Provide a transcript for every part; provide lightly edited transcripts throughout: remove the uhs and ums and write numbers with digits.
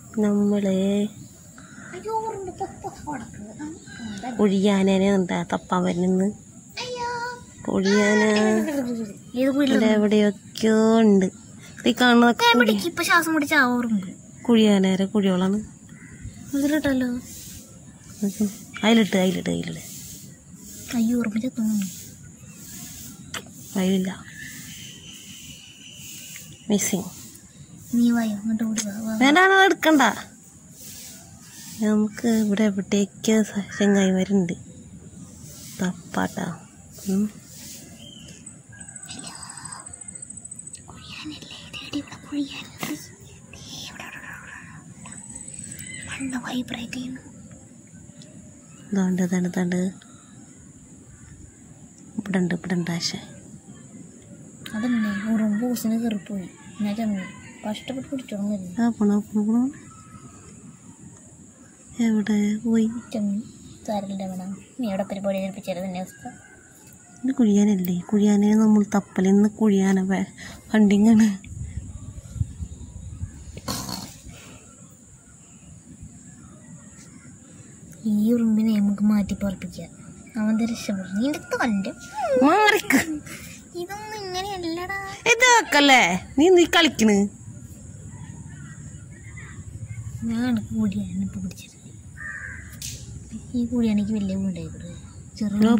നമ്മള് കുഴിയാനേനെ എന്താ തപ്പാൻ വരുന്നെന്ന്. കുഴിയാന എവിടെയൊക്കെയോ ഉണ്ട്. ഈ കാണുന്ന കുഴിയാനേരെ കുഴിയോളാണ്. ഇതിലിട്ടല്ലോ അതിലിട്ട് അതിലില്ല. മിസ്സിങ്. വേണ്ട എടുക്കണ്ട. നമുക്ക് ഇവിടെ എവിടേക്ക് ചെങ്ങായിമാരുണ്ട്. തപ്പാട്ടാ. താണ്ട് ഇവിടെ ഉണ്ട് ആശ. അതന്നെ ഉറുമ്പൂസിന് കയറിപ്പോയി. ഞാൻ ചെന്നു കഷ്ടപ്പെട്ട് പിടിച്ചോളൂ. എവിടെ പോയി ചെന്നു സാരല്ല വേണം. നീ എവിടെ പരിപാടി ഏൽപ്പിച്ചത് തന്നെ അവസ്ഥ. ഇത് കുഴിയാനല്ലേ? കുഴിയാനെ നമ്മൾ തപ്പലിന്ന് കുഴിയാന ഫണ്ടിങ്ങാണ്. ഈ ഉറുമ്പിനെ നമുക്ക് മാറ്റി പറപ്പിക്കാം. അവന്റെ രക്ഷപ്പെടും. ഇതൊന്നും ഇങ്ങനെയല്ലടാ. ഇതൊക്കല്ലേ നീ കളിക്കണ്. ഞാൻ കൂടിയാണ് ഇപ്പൊ പിടിച്ചത്. ഈ കൂടിയാണെങ്കിൽ വലിയ വീണ്ടായിക്കോട്ടെ. ചെറിയ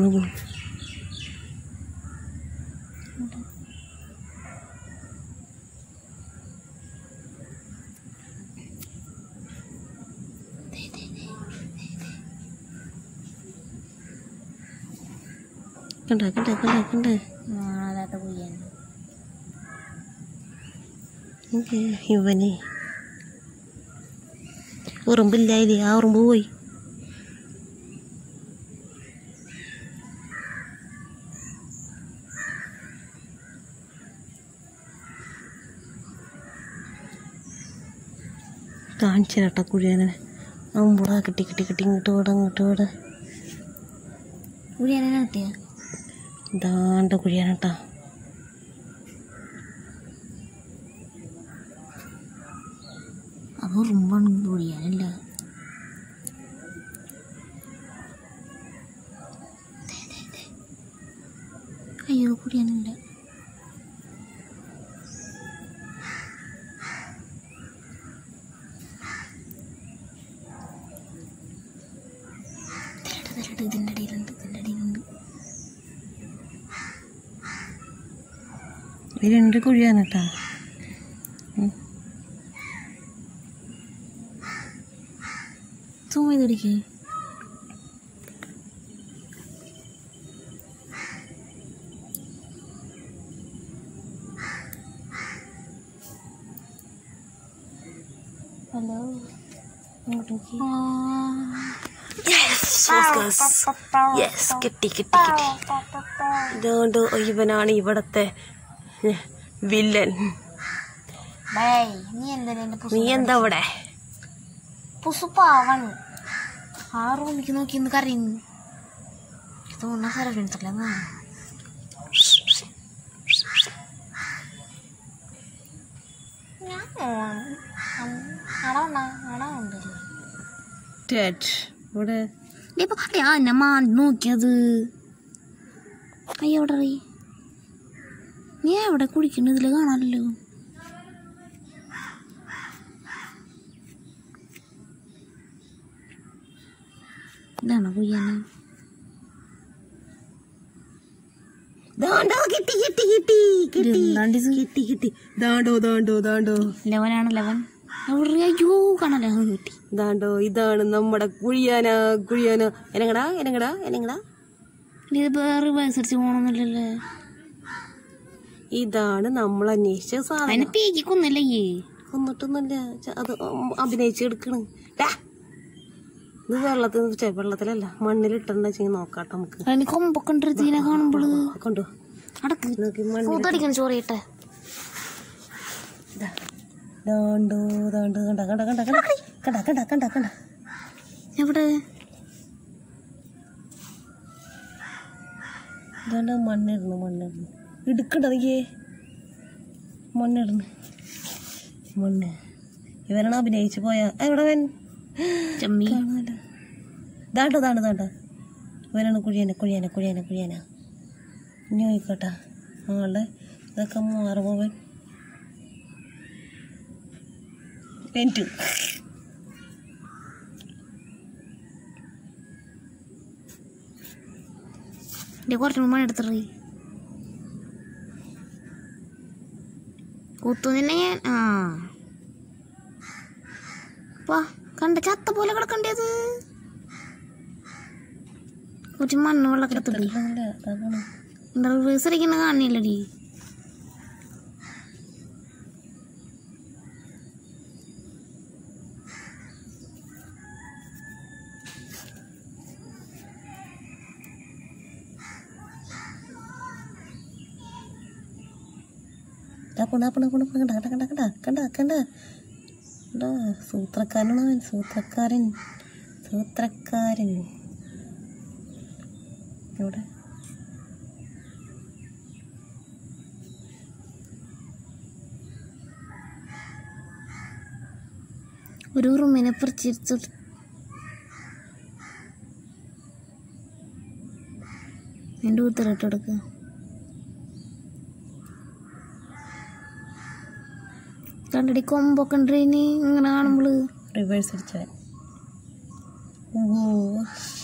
കണ്ട മാറാത്ത കുയ്യാണ് ഇവന്. ഉറുമ്പില്ലായില്ലേ? ആ ഉറുമ്പ് പോയി. കാണിച്ചേട്ടാ കുഴിയാനെ. അമ്പൂടാ കിട്ടി ഇങ്ങോട്ട് വിട. കുഴിയാനെ കിട്ടിയ ഇതാണ്ട കുഴിയാനട്ടാ. അത് ഉറുമ്പാണ്, കുഴിയാനല്ല. അയ്യോ കുഴിയാനല്ല. ഇതിൻ്റെ അടിയിലുണ്ട്. ഇത് രണ്ട് കുഴിയാനട്ടാ. സൂം ചെയ്തിടിക്കേ. ഹലോ കിട്ടി. ഇതുകൊണ്ട് ഇവനാണ് ഇവിടത്തെ വില്ലൻ. നീ എന്താ ഇവിടെ? പുസുപ്പാവാണ്. ആ റൂമിക്ക് നോക്കി ഇന്ന് കറിയുന്നു. തോന്നുന്ന സർവൻസല്ലേ. നോക്കിയത് അയ്യോ എവിടെ നീ എവിടെ കുടിക്കുന്നു? ഇതില് കാണാനല്ലോ. ഇതാണോ കുയ്യാന? ലെവനാണ് ലെവൻ. അയ്യോ കാണാലോ കിട്ടി. ദാണ്ടോ ഇതാണ് നമ്മുടെ കുഴിയാന. എനങ്ങടാ ഇത് വേറെ അനുസരിച്ച് പോകണമെന്നില്ലല്ലേ. ഇതാണ് നമ്മൾ അന്വേഷിച്ച സാധനം. പീക്കി കൊന്നല്ലേ? കൊന്നിട്ടൊന്നുമില്ല, അത് അഭിനയിച്ചെടുക്കണ്. ഇത് വെള്ളത്തിലല്ല മണ്ണിലിട്ടെന്ന് നോക്കാട്ടോ നമുക്ക്. അതിന് കൊമ്പൊക്കെ ഉണ്ട് ഇതിനെ കാണുമ്പോൾ. കൊണ്ടു അടക്കടിക്കണം ചോറിയിട്ടെ. എവിടെ മണ്ണിടണം എടുക്കണ്ട നീ. മണ്ണിടണം. ഇവരാണ് അഭിനയിച്ച് പോയ എവിടെ വൻ ചമ്മി കാണാല്ല. ദാണ്ട ഇവരാണ് കുഴിയന ഇനി നോക്കോട്ടെ ആളുടെ ഇതൊക്കെ മാറുപോവൻ എനിക്ക് കുറച്ചും കൂടി മണി എടുത്തിട്ട് കുത്തുന്നില്ല ഞാൻ. കണ്ട ചത്ത പോലെ കിടക്കണ്ടത്. കുറച്ച് മണ്ണ് വെള്ളമൊക്കെ എടുത്തിട്ട് എന്താ റിവേഴ്സടിക്കുന്ന കാണില്ലടി. കണ്ട സൂത്രക്കാരനാണ് അവൻ. സൂത്രക്കാരൻ ഇവിടെ ഒരു റൂമിനെ പറിച്ചിരുത്തു. എൻ്റെ ഉത്തരട്ടെടുക്കുക. കണ്ടടി കൊമ്പൊക്കെ ഉണ്ട് ഇനി ഇങ്ങനെ കാണുമ്പോൾ റിവേഴ്സ് അടിച്ചവൻ. ഓ